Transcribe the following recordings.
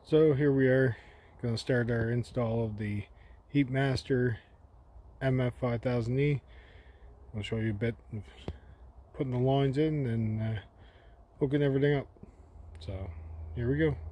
So here we are, going to start our install of the Heat Master MF-5000e. I'll show you a bit of putting the lines in and hooking everything up. So here we go.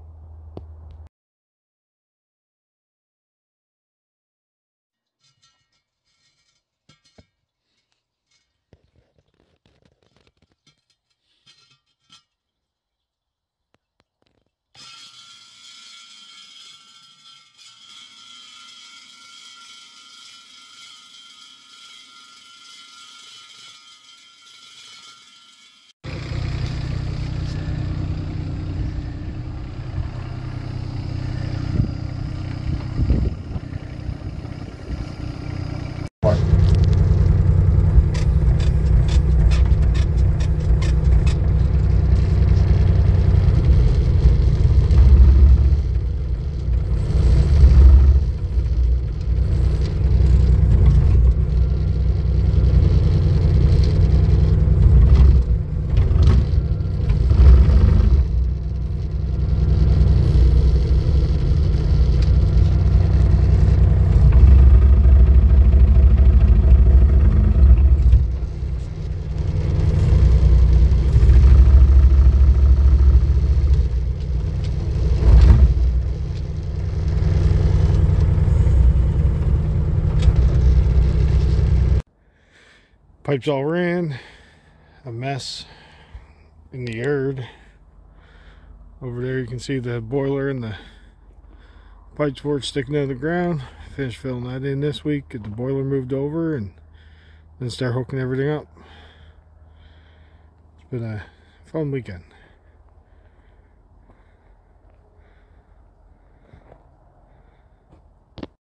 Pipes all ran, a mess in the yard. Over there you can see the boiler and the pipes for it sticking out of the ground. Finished filling that in this week, get the boiler moved over, and then start hooking everything up. It's been a fun weekend.